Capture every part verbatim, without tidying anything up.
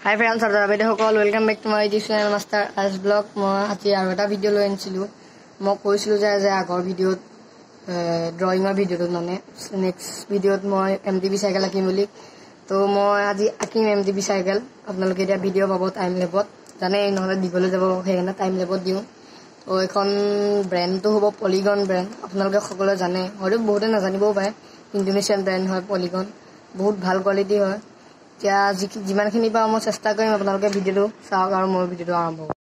Hi friends, welcome back to my YouTube channel Master as Vlog. I have a video I have video drawing a video next video M T B cycle so I M T B cycle video about time labot time labot diu so ekhon brand to hobo Polygon brand apnaloke সকলে জানে হয়তো বহুতে নাজানিবও পাৰে Indonesian brand হয় Polygon বহুত ভাল quality হয় তিয়া যিমানখিনি বা মই চেষ্টা কৰিম আপোনালোকে ভিডিওটো চাওক আৰু মোৰ ভিডিওটো আৰম্ভ হ'ব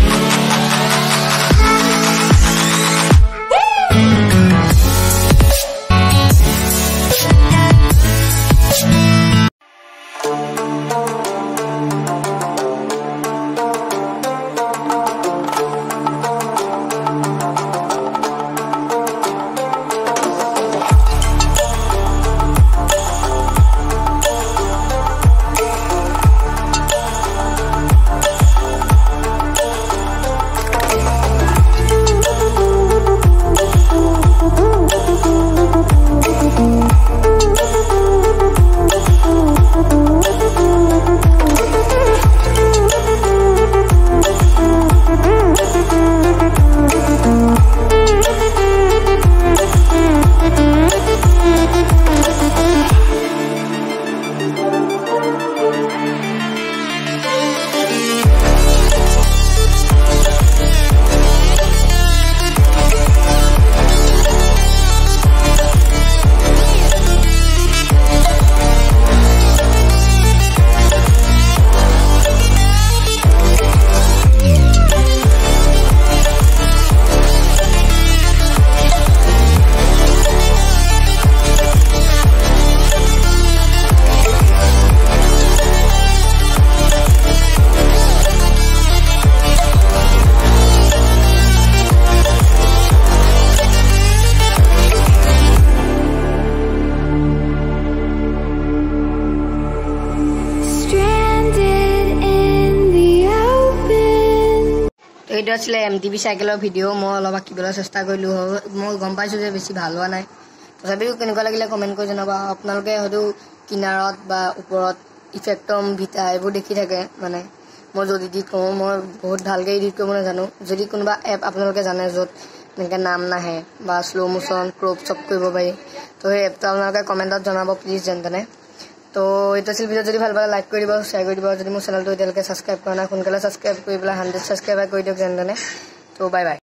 এটা ছিল M T B সাইকেলৰ ভিডিও মই অলপ আকিবলৈ চেষ্টা কৰিলো মই গম পাইছো যে বেছি ভাল হোৱা নাই তথাপিও কেনেকুৱা লাগিলে কমেন্ট কৰি জনাবা আপোনালোকে হয়তো কিনাৰত বা ওপৰত ইফেক্টম ভিটা এইবোৰ দেখি থাকে মানে মই যদি এডিট কৰো মই বহুত ভালকৈ এডিট কৰিব নাজানো যদি কোনোবা এপ আপোনালোকে জানে যত এনেকৈ নাম নাহে বা স্লো মোশন ক্ৰপ চপ কৰিব পাৰি তো এই এপটো আপোনালোকে কমেন্টত জনাব প্লিজ জেনতনে তো এটা ছিল ভিডিও যদি ভাল পালে লাইক কৰি দিব শেয়াৰ কৰি দিব যদি মোৰ চেনেলটো এতিয়ালৈকে সাবস্ক্ৰাইব কৰা নাই সোনকালে সাবস্ক্ৰাইব কৰি পেলাই one hundred সাবস্ক্ৰাইবাৰ কৰি দিয়ক জেনতনে তো বাই বাই